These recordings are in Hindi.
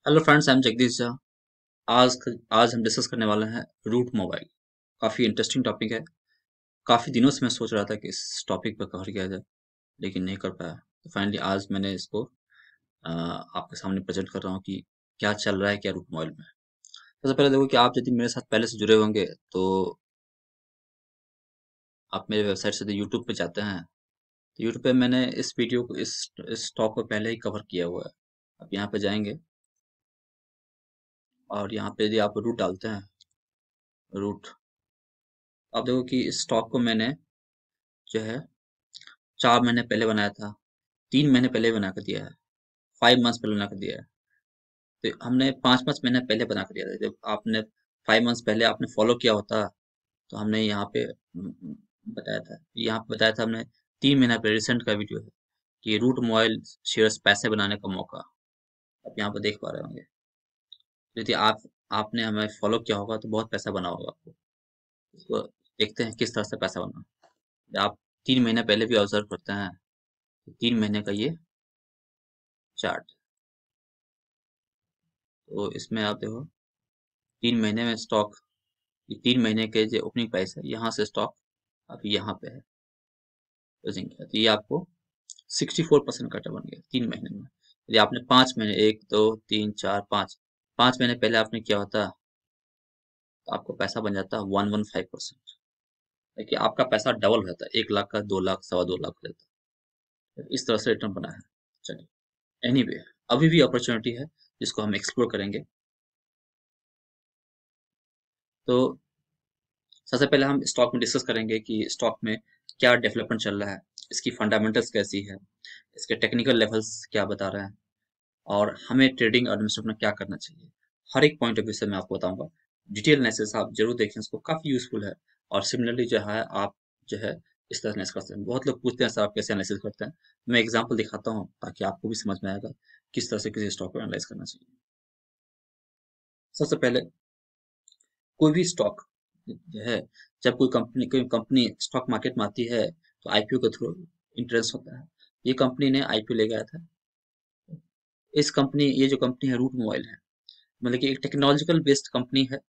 Hello friends, I am Jagdish Jha. आज हम डिस्कस करने वाले हैं रूट मोबाइल। काफ़ी इंटरेस्टिंग टॉपिक है। काफ़ी दिनों से मैं सोच रहा था कि इस टॉपिक पर कवर किया जाए, लेकिन नहीं कर पाया। तो फाइनली आज मैंने इसको आपके सामने प्रेजेंट कर रहा हूँ कि क्या चल रहा है क्या रूट मोबाइल में। सबसे पहले देखो कि आप यदि मेरे साथ पहले से जुड़े होंगे तो आप मेरे वेबसाइट से यूट्यूब पे जाते हैं। तो यूट्यूब पे मैंने इस वीडियो को इस टॉप को पहले ही कवर किया हुआ है। आप यहाँ पे जाएंगे और यहाँ पे यदि आप रूट डालते हैं, रूट, आप देखो कि इस स्टॉक को मैंने जो है 4 महीने पहले बनाया था, 3 महीने पहले बना कर दिया है, 5 मंथ्स पहले बना कर दिया है। तो हमने 5 5 महीने पहले बना कर दिया था। जब आपने 5 मंथ्स पहले आपने फॉलो किया होता तो हमने यहाँ पे बताया था, यहाँ पे बताया था हमने 3 महीना पहले, रिसेंट का वीडियो है कि रूट मोबाइल शेयर्स पैसे बनाने का मौका। आप यहाँ पे देख पा रहे होंगे। यदि आपने हमें फॉलो किया होगा तो बहुत पैसा बना होगा आपको। इसको देखते हैं किस तरह से पैसा बना। आप 3 महीने पहले भी ऑब्जर्व करते हैं, 3 महीने का ये चार्ट। तो इसमें आप देखो 3 महीने में स्टॉक, ये 3 महीने के जो ओपनिंग प्राइस है यहाँ से स्टॉक अभी यहाँ पे है क्लोजिंग किया, तो ये आपको 64% का रिटर्न बन गया 3 महीने में। यदि आपने 5 महीने, 1 2 3 4 5, 5 महीने पहले आपने किया होता तो आपको पैसा बन जाता 115%। देखिए आपका पैसा डबल हो जाता है, 1 लाख का 2 लाख, 2.25 लाख हो जाता है। इस तरह से रिटर्न बना है। चलिए, एनीवे, अभी भी अपॉर्चुनिटी है जिसको हम एक्सप्लोर करेंगे। तो सबसे पहले हम स्टॉक में डिस्कस करेंगे कि स्टॉक में क्या डेवलपमेंट चल रहा है, इसकी फंडामेंटल्स कैसी है, इसके टेक्निकल लेवल्स क्या बता रहे हैं, और हमें ट्रेडिंग और इन्वेस्टमेंट में क्या करना चाहिए। हर एक पॉइंट ऑफ व्यू से मैं आपको बताऊंगा। डिटेल एनालिसिस आप जरूर देखें, इसको काफ़ी यूजफुल है। और सिमिलरली जो है आप जो है इस तरह एनालिसिस कर सकते हैं। बहुत लोग पूछते हैं सर आप कैसे एनालिसिस करते हैं। मैं एग्जांपल दिखाता हूँ ताकि आपको भी समझ में आएगा किस तरह से किसी स्टॉक को एनालाइज करना चाहिए। सबसे पहले, कोई भी स्टॉक जो है, जब कोई कंपनी स्टॉक मार्केट में आती है तो आईपीओ के थ्रू इंट्रेंस होता है। ये कंपनी ने आईपीओ ले गया था। ये जो कंपनी है रूट मोबाइल है, मतलब कि एक टेक्नोलॉजिकल बेस्ड कंपनी है।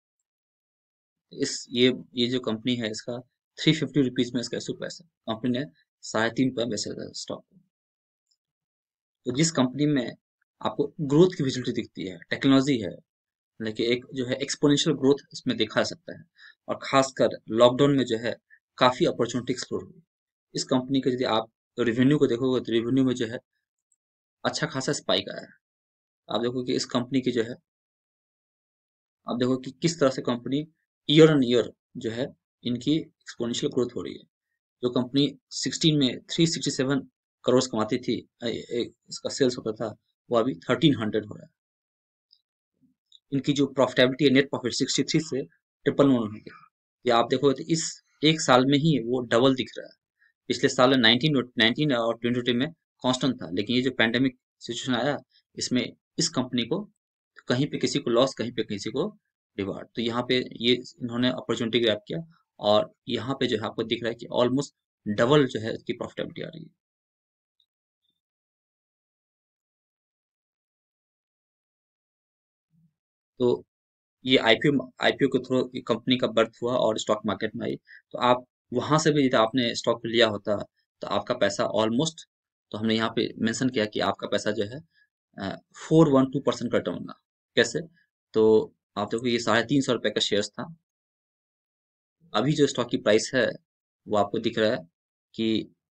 ये जो कंपनी है इसका 350 रुपीज में इसका इशू प्राइस है। कंपनी ने 3.5 पर बेचा था स्टॉक। तो जिस कंपनी में आपको ग्रोथ की विजिबिलिटी दिखती है, टेक्नोलॉजी है, लेकिन एक जो है एक्सपोनेंशियल ग्रोथ इसमें देखा जा सकता है। और खासकर लॉकडाउन में जो है काफी अपॉर्चुनिटी एक्सप्लोर हुई। इस कंपनी के यदि आप रिवेन्यू को देखोगे तो रिवेन्यू में जो है अच्छा खासा स्पाइक आया है। आप देखो कि इस कंपनी की जो है, आप देखो कि किस तरह से कंपनी ईयर ऑन ईयर जो है इनकी एक्सपोनेंशियल ग्रोथ हो रही है। जो कंपनी 16 में 367 करोड़ कमाती थी, इसका सेल्स होता था, वो अभी 1300 हो रहा है। इनकी जो प्रॉफिटेबिलिटी है, नेट प्रॉफिट 63 से 111 हो गया। ये आप देखो तो इस एक साल में ही वो डबल दिख रहा है। पिछले साल में 19 और 2020 में कांस्टेंट था, लेकिन ये जो पैंडेमिक सिचुएशन आया, इसमें इस कंपनी को कहीं पे किसी को लॉस, कहीं पे किसी को रिवार्ड। तो यहाँ पे ये इन्होंने अपॉर्चुनिटी ग्रैब किया, और यहाँ पे जो है आपको दिख रहा है कि ऑलमोस्ट डबल जो है इसकी प्रॉफिटेबिलिटी आ रही है। तो ये आईपीओ के थ्रू कंपनी का बर्थ हुआ और स्टॉक मार्केट में आई। तो आप वहां से भी यदि आपने स्टॉक लिया होता तो आपका पैसा ऑलमोस्ट, तो हमने यहाँ पे मेंशन किया कि आपका पैसा जो है 412% का रिटर्न होगा। कैसे? तो आप देखो ये 350 रुपए का शेयर था। अभी जो स्टॉक की प्राइस है वो आपको दिख रहा है कि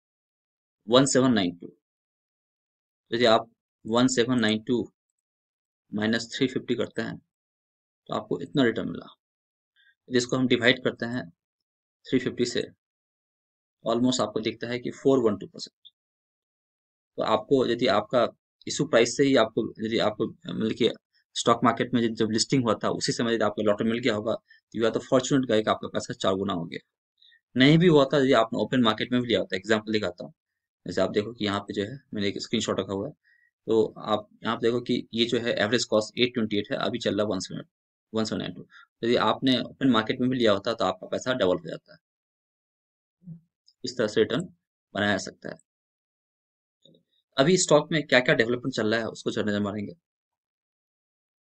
1792। यदि आप 1792 -350 करते हैं तो आपको इतना रिटर्न मिला। जिसको हम डिवाइड करते हैं 350 से, ऑलमोस्ट आपको दिखता है कि 412%। तो आपको यदि आपका इशू प्राइस से ही आपको, यदि आपको मतलब कि स्टॉक मार्केट में जब लिस्टिंग हुआ था उसी समय यदि आपको लॉटरी मिल गया होगा तो you are the fortunate guy, का आपका पैसा 4 गुना हो गया। नहीं भी हुआ था, यदि आपने ओपन मार्केट में भी लिया होता, एग्जाम्पल दिखाता हूँ। जैसे आप देखो कि यहाँ पे जो है मैंने एक स्क्रीनशॉट रखा हुआ है। तो आप यहाँ पे देखो कि ये जो है एवरेज कॉस्ट 828 है, अभी चल रहा है 1792। यदि आपने ओपन मार्केट में भी लिया होता तो आपका पैसा डबल हो जाता है। इस तरह से रिटर्न बनाया जा सकता है। अभी स्टॉक में क्या क्या डेवलपमेंट चल रहा है उसको नजर मारेंगे।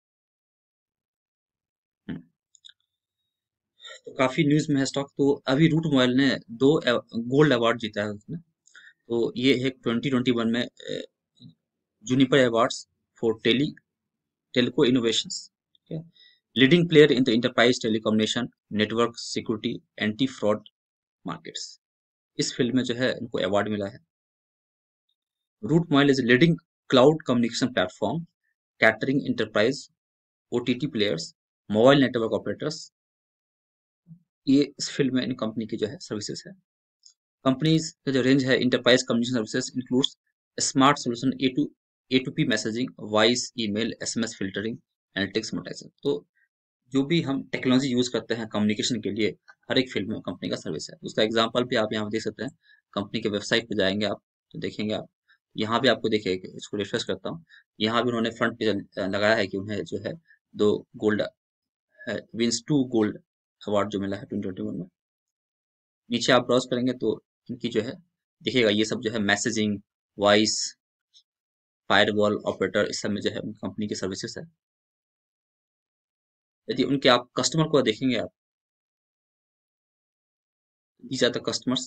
तो काफी न्यूज में है स्टॉक। तो अभी रूट मोबाइल ने दो गोल्ड अवार्ड जीता है उसने। तो ये है 2021 में Juniper awards for telco innovations. ठीक है, leading player in the enterprise telecommunication network security anti fraud markets. इस फील्ड में जो है इनको अवार्ड मिला है। Route Mobile is leading cloud communication platform catering enterprise OTT players mobile network operators. ये इस फील्ड में इन कंपनी की जो है सर्विसेज है। कंपनीज का जो रेंज है enterprise communication services includes smart solution A to P messaging voice email SMS filtering analytics monetisation. तो जो भी हम टेक्नोलॉजी यूज करते हैं कम्युनिकेशन के लिए, हर एक फील्ड में कंपनी का सर्विस है। उसका एग्जांपल भी आप यहाँ देख सकते हैं। कंपनी के वेबसाइट पे जाएंगे आप तो देखेंगे आप, यहाँ भी आपको देखिए, इसको रिफ्रेश करता हूँ। यहाँ भी उन्होंने फ्रंट पे लगाया है कि उन्हें जो है दो gold wins two gold award जो मिला है 2021 में। नीचे आप ब्राउज करेंगे तो इनकी जो है देखिएगा, ये सब जो है मैसेजिंग वॉइस फायरवॉल ऑपरेटर, इस सब में जो है कंपनी की सर्विसेज है। यदि उनके आप कस्टमर को देखेंगे आप, these are the customers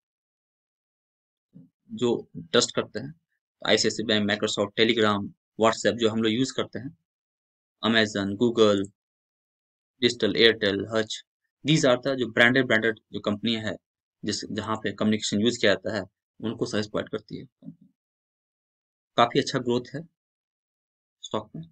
जो ट्रस्ट करते हैं। ICICI bank, Microsoft, Telegram, WhatsApp जो हम लोग यूज करते हैं, Amazon, Google, digital, Airtel, Hutch. These are the जो ब्रांडेड जो कंपनियां है जिस जहाँ पे कम्युनिकेशन यूज किया जाता है, उनको सर्विस प्रोवाइड करती है। काफी अच्छा ग्रोथ है स्टॉक में।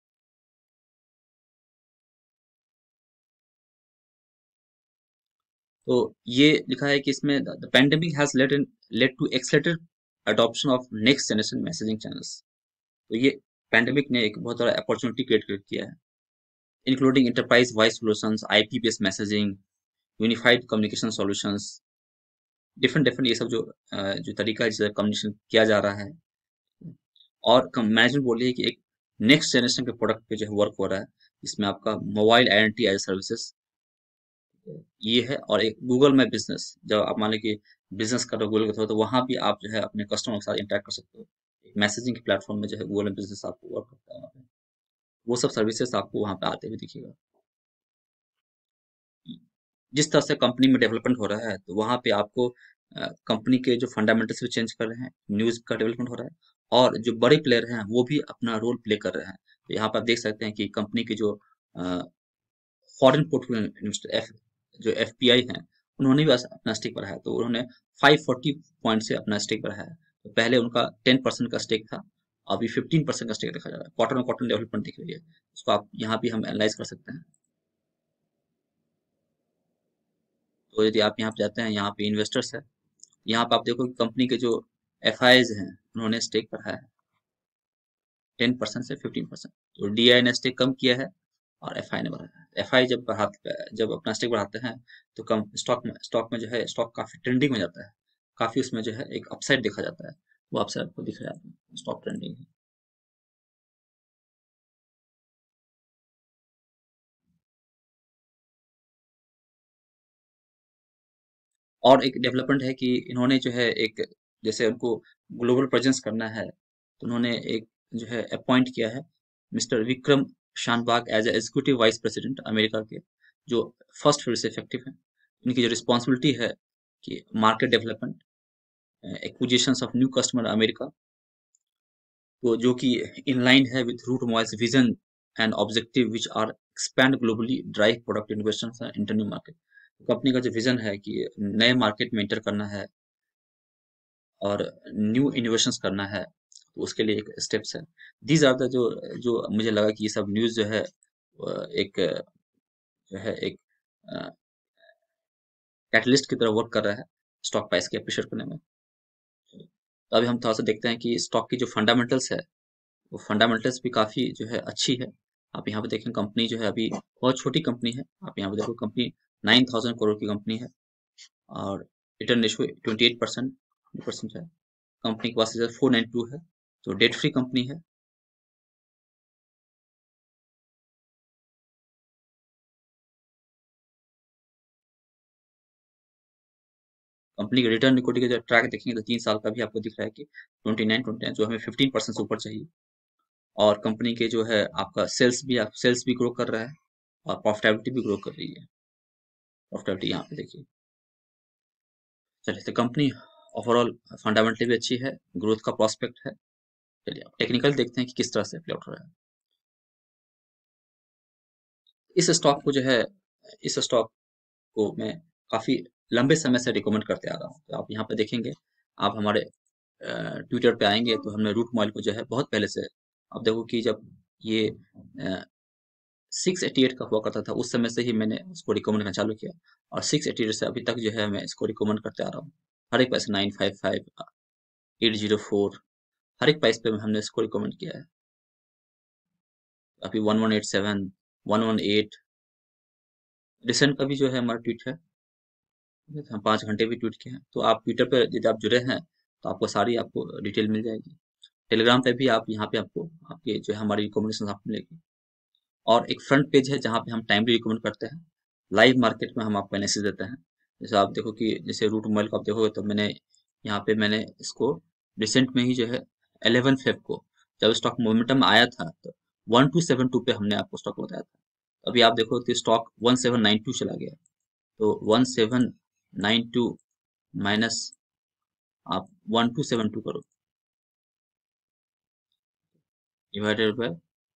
तो ये लिखा है कि इसमें the pandemic has led to accelerated adoption of next generation messaging channels. तो ये पेंडेमिक ने एक बहुत बड़ा अपॉर्चुनिटी क्रिएट किया है, including enterprise voice solutions, IP based messaging, unified communication solutions, different different ये सब जो तरीका है जिससे कम्युनिकेशन किया जा रहा है। और मैनेजमेंट बोल रही है कि एक नेक्स्ट जनरेशन के प्रोडक्ट पे जो है वर्क हो रहा है, इसमें आपका मोबाइल आइडेंटिटी एज सर्विसेज ये है। और एक गूगल माई बिजनेस, जब आप मान लीजिए कि बिजनेस कर रहे हो गूगल के थ्रू, तो वहां भी आप जो है अपने कस्टमर के साथ इंटरेक्ट कर सकते हो। एक मैसेजिंग के प्लेटफॉर्म में जो है गूगल बिजनेस आपको वर्क करता है वहाँ पे। वो सब सर्विसेज आपको वहाँ पे आते हुए दिखेगा। जिस तरह से कंपनी में डेवलपमेंट हो रहा है, तो वहाँ पे आपको कंपनी के जो फंडामेंटल्स भी चेंज कर रहे हैं, न्यूज का डेवलपमेंट हो रहा है, और जो बड़े प्लेयर हैं वो भी अपना रोल प्ले कर रहे हैं। तो यहाँ पर आप देख सकते हैं कि कंपनी के जो फॉरेन पोर्टफोलियो इन्वेस्टर जो एफपीआई हैं, उन्होंने भी अपना स्टेक बढ़ाया। तो उन्होंने 540 पॉइंट से अपना स्टेक बढ़ाया। तो पहले उनका 10% का स्टेक था, अभी 15% का स्टेक रखा जा रहा है। क्वार्टर में क्वार्टर डेवलपमेंट दिख रही है, उसको आप यहाँ भी हम एनालाइज कर सकते हैं। तो यदि आप यहाँ पे जाते हैं, यहाँ पे इन्वेस्टर्स है, यहाँ पे आप देखो कि कंपनी के जो एफ हैं, उन्होंने स्टेक बढ़ाया है 10% से 15%। तो डीआई ने स्टेक कम किया है और एफआई ने बढ़ाया है। एफआई जब अपना स्टेक बढ़ाते हैं तो कम स्टॉक में जो है स्टॉक काफी ट्रेंडिंग में जाता है, काफी उसमें जो है एक अपसाइड देखा जाता है। वो अपसाइड आपको दिख रहा है, स्टॉक ट्रेंडिंग है। और एक डेवलपमेंट है कि इन्होंने जो है एक, जैसे उनको ग्लोबल प्रेजेंस करना है, तो उन्होंने एक जो है अपॉइंट किया है mister Vikram Shanbhag as executive vice president America के, जो फर्स्ट फील्ड से इफेक्टिव है। इनकी जो रिस्पॉन्सिबिलिटी है कि market development, acquisitions of new customer America, तो जो कि इन लाइन है with Route Mobile's vision and objective which are expand globally drive product innovation inter new market. Company का जो विजन है कि नए मार्केट में इंटर करना है और न्यू इनोवेशंस करना है, तो उसके लिए एक स्टेप्स है। दीज आर द जो जो मुझे लगा कि ये सब न्यूज़ जो है एक जो है एक कैटलिस्ट की तरह वर्क कर रहा है स्टॉक प्राइस के अप्रिशिएट करने में। तो अभी हम थोड़ा सा देखते हैं कि स्टॉक की जो फंडामेंटल्स है, वो फंडामेंटल्स भी काफ़ी जो है अच्छी है। आप यहाँ पे देखें, कंपनी जो है अभी बहुत छोटी कंपनी है। आप यहाँ पे देखो, कंपनी 9,000 करोड़ की कंपनी है और रिटर्न रेशियो 28% है। कंपनी के पास 492 है, तो डेट फ्री कंपनी है। कंपनी के रिटर्न इक्विटी का जो ट्रैक देखेंगे तो 3 साल का भी आपको दिख रहा है कि 29 जो हमें 15% से ऊपर चाहिए। और कंपनी के जो है आपका सेल्स भी ग्रो कर रहा है और प्रॉफिटेबिलिटी भी ग्रो कर रही है। प्रॉफिटेबिलिटी यहाँ पे देखिए। चलिए, तो कंपनी ओवरऑल फंडामेंटली भी अच्छी है, ग्रोथ का प्रोस्पेक्ट है। चलिए अब टेक्निकल देखते हैं कि किस तरह से प्ले आउट हो रहा है। इस स्टॉक को जो है, इस स्टॉक को मैं काफी लंबे समय से रिकमेंड करते आ रहा हूँ। तो आप यहाँ पे देखेंगे, आप हमारे ट्विटर पे आएंगे तो हमने रूट मोबाइल को जो है बहुत पहले से, आप देखो कि जब ये 688 का हुआ करता था उस समय से ही मैंने उसको रिकमेंड करना चालू किया, और 688 से अभी तक जो है मैं इसको रिकमेंड करते आ रहा हूँ। हर एक पैसे 955, 804, हर एक प्राइस पे हमने इसको रिकमेंड किया है। अभी 1187, 118, रिसेंट का भी जो है हमारा ट्वीट है, हम 5 घंटे भी ट्वीट किए हैं। तो आप ट्विटर पे यदि आप जुड़े हैं तो आपको सारी आपको डिटेल मिल जाएगी। टेलीग्राम पे भी आप यहाँ पे आपको आपके जो है हमारी रिकमेंडेशन आपको मिलेगी। और एक फ्रंट पेज है जहाँ पे हम टाइमली रिकमेंड करते हैं, लाइव मार्केट में हम आपको एनालिसिस देते हैं। जैसे आप देखो कि जैसे रूट मोबाइल को आप देखोगे तो मैंने यहाँ पे मैंने इसको रिसेंट में ही जो है 11 फेब को जब स्टॉक मोमेंटम आया था तो 1272 पे हमने आपको स्टॉक बताया था। अभी आप देखो तो स्टॉक 1792 चला गया। तो 1792 माइनस आप 1272 करो, डिवाइडेड बाय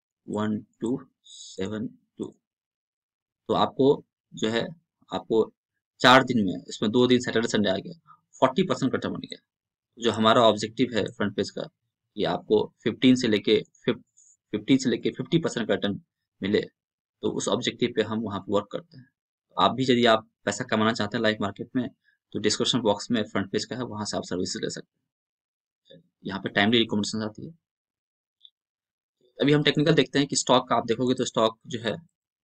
1272, तो आपको जो है आपको 4 दिन में, इसमें 2 दिन सैटरडे संडे आ गया, 40% रिटर्न बन गया। जो हमारा ऑब्जेक्टिव है फ्रंट पेज का कि आपको 15 से लेके 50% का रिटर्न मिले, तो उस ऑब्जेक्टिव पे हम वहाँ पे वर्क करते हैं। तो आप भी यदि आप पैसा कमाना चाहते हैं लाइव मार्केट में तो डिस्क्रिप्शन बॉक्स में फ्रंट पेज का है, वहां से आप सर्विसेज ले सकते हैं। यहाँ पे टाइमली रिकमेंडेशन आती है। अभी हम टेक्निकल देखते हैं कि स्टॉक का आप देखोगे तो स्टॉक जो है,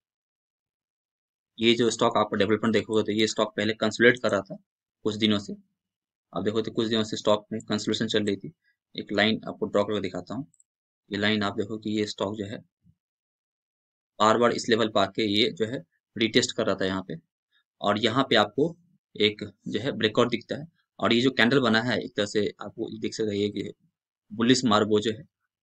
ये जो स्टॉक आपको डेवलपमेंट देखोगे तो ये स्टॉक पहले कंसोलिडेट कर रहा था कुछ दिनों से। आप देखो तो कुछ दिनों से स्टॉक में कंसोलिडेशन चल रही थी। एक लाइन आपको ड्रॉ करके दिखाता हूँ। ये लाइन आप देखो कि ये स्टॉक जो है बार बार इस लेवल पर आके ये जो है रिटेस्ट कर रहा था यहाँ पे, और यहाँ पे आपको एक जो है ब्रेकआउट दिखता है। और ये जो कैंडल बना है एक तरह से आपको दिख सकता है कि बुलिश मार्बो जो है,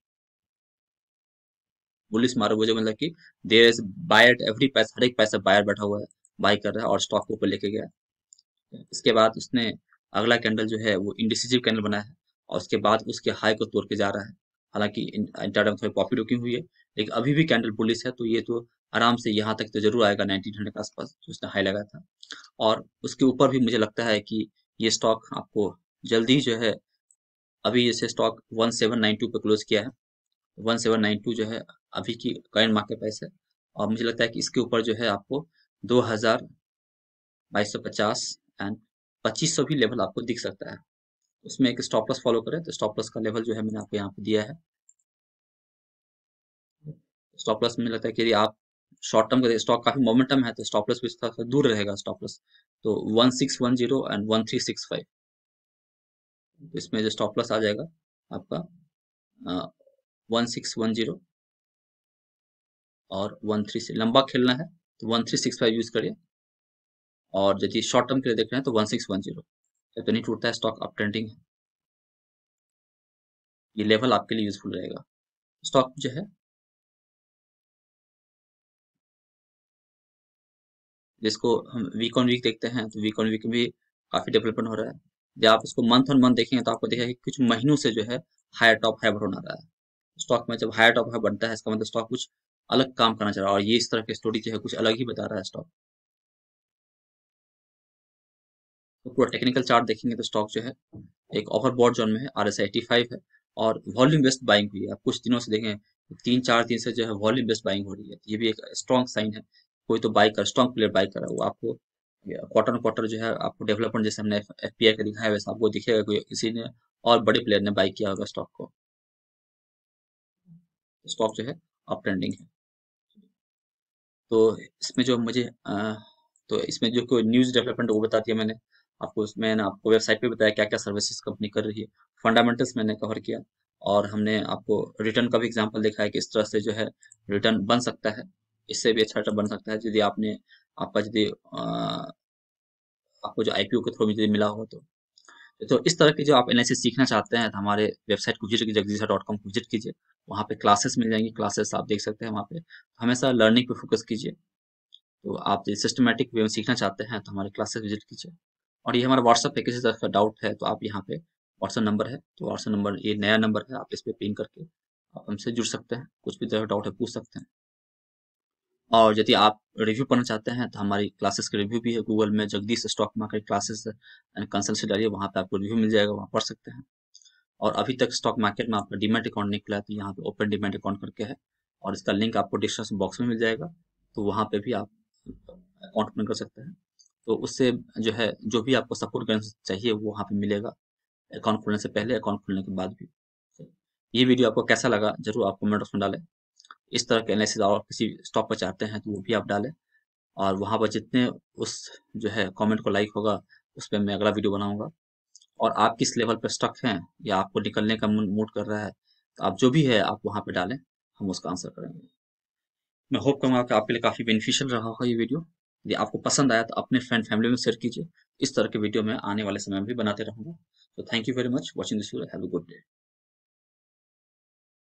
बुलिश मार्बो जो मतलब कि there is buyer at every price, हर एक पैसा बायर बैठा हुआ है, बाई कर रहा है और स्टॉक को ऊपर लेके गया। इसके बाद उसने अगला कैंडल जो है वो इंडिसिजिव कैंडल बना है, और उसके बाद उसके हाई को तोड़ के जा रहा है। हालांकि इंट्राडे में थोड़ी प्रॉफिट बुकिंग हुई है, लेकिन अभी भी कैंडल बुलिश है, तो ये तो आराम से यहाँ तक तो जरूर आएगा 1900 के आसपास जो उसने हाई लगाया था। और उसके ऊपर भी मुझे लगता है कि ये स्टॉक आपको जल्दी जो है, अभी जैसे स्टॉक 1792 पे क्लोज किया है, 1792 जो है अभी की करंट मार्केट प्राइस है, और मुझे लगता है कि इसके ऊपर जो है आपको 2250 एंड 2500 भी लेवल आपको दिख सकता है। उसमें एक स्टॉप लॉस फॉलो करें तो स्टॉप लॉस का लेवल जो है मैंने आपको यहाँ पे दिया है। स्टॉप लॉस में लगता है कि यदि आप शॉर्ट टर्म का स्टॉक काफी मोमेंटम है तो स्टॉप लॉस भी इसका दूर रहेगा स्टॉप लॉस। तो 1610 एंड 1365, इसमें जो स्टॉप लॉस आ जाएगा आपका 1610 और 13 से लंबा खेलना है तो 1365 यूज करिए, और यदि शॉर्ट टर्म के लिए देख रहे हैं तो 1610। जब तो नहीं टूटता है स्टॉक अप ट्रेंडिंग है, ये लेवल आपके लिए यूजफुल रहेगा। स्टॉक जो है जिसको हम वीक ऑन वीक देखते हैं तो वीक ऑन वीक भी काफी डेवलपमेंट हो रहा है। जब आप इसको मंथ ऑन मंथ देखेंगे तो आपको दिखेगा कि कुछ महीनों से जो है हायर टॉप हाई बना रहा है। स्टॉक में जब हायर टॉप हाई बनता है इसका मतलब स्टॉक कुछ अलग काम करना चाह रहा है, और ये इस तरह की स्टोरी जो है कुछ अलग ही बता रहा है स्टॉक। तो पूरा टेक्निकल चार्ट देखेंगे तो स्टॉक जो है एक ओवरबॉट जोन में है, RSI 85 है, और वॉल्यूम बेस्ड बाइंग हुई है। आप कुछ दिनों से देखें 3-4 दिन से जो है वॉल्यूम बेस्ड बाइंग हो रही है, ये भी एक स्ट्रॉन्ग साइन है। कोई तो बाई कर, स्ट्रॉन्ग प्लेयर बाई कर रहा है, वो आपको क्वार्टर क्वार्टर जो है आपको डेवलपमेंट जैसे हमने FPI का दिखाया वैसे आपको दिखेगा कोई किसी ने और बड़े प्लेयर ने बाई किया होगा स्टॉक को। स्टॉक जो है अप ट्रेंडिंग है। तो इसमें जो मुझे तो इसमें जो कोई न्यूज़ डेवलपमेंट वो बता दिया मैंने आपको। उसमें ना आपको वेबसाइट पे बताया क्या क्या सर्विसेज कंपनी कर रही है, फंडामेंटल्स मैंने कवर किया, और हमने आपको रिटर्न का भी एग्जांपल दिखाया कि इस तरह से जो है रिटर्न बन सकता है। इससे भी अच्छा रिटर्न बन सकता है यदि आपने आपका यदि आपको जो IPO के थ्रू यदि मिला हो तो इस तरह की जो आप एनालिसिस सीखना चाहते हैं तो हमारे वेबसाइट को विजिट कीजिए, jagdisha.com को विजिट कीजिए। वहाँ पे क्लासेस मिल जाएंगी, क्लासेस आप देख सकते हैं वहाँ पे। हमेशा लर्निंग पे फोकस कीजिए। तो आप यदि सिस्टमैटिक वे में सीखना चाहते हैं तो हमारे क्लासेस विजिट कीजिए। और ये हमारा व्हाट्सअप है, किसी तरह का डाउट है तो आप यहाँ पे व्हाट्सअप नंबर है, तो व्हाट्सअप नंबर ये नया नंबर है, आप इस पे पिन करके आप हमसे जुड़ सकते हैं, कुछ भी तरह का डाउट है पूछ सकते हैं। और यदि आप रिव्यू पढ़ना चाहते हैं तो हमारी क्लासेस के रिव्यू भी है, गूगल में Jagdish stock market classes and consultancy डालिए, वहाँ पे आपको रिव्यू मिल जाएगा, वहाँ पढ़ सकते हैं। और अभी तक स्टॉक मार्केट में आपका डीमैट अकाउंट नहीं खुला है तो यहाँ पे ओपन डीमैट अकाउंट करके है, और इसका लिंक आपको डिस्क्रिप्शन बॉक्स में मिल जाएगा, तो वहाँ पे भी आप अकाउंट ओपन कर सकते हैं। तो उससे जो है जो भी आपको सपोर्ट करना चाहिए वो वहाँ पे मिलेगा, अकाउंट खोलने से पहले, अकाउंट खोलने के बाद भी। ये वीडियो आपको कैसा लगा जरूर आप कमेंट बॉक्स में डालें। इस तरह के एनालिसिस और किसी स्टॉक पर चाहते हैं तो वो भी आप डालें, और वहाँ पर जितने उस जो है कमेंट को लाइक होगा उस पर मैं अगला वीडियो बनाऊंगा। और आप किस लेवल पर स्टक हैं या आपको निकलने का मूड कर रहा है तो आप जो भी है आप वहाँ पे डालें, हम उसका आंसर करेंगे। मैं होप करूँगा कि आपके लिए काफ़ी बेनिफिशियल रहा होगा ये वीडियो। यदि आपको पसंद आया तो अपने फ्रेंड फैमिली में शेयर कीजिए। इस तरह के वीडियो मैं आने वाले समय में भी बनाते रहूँगा। तो thank you very much watching this video. Have a good day.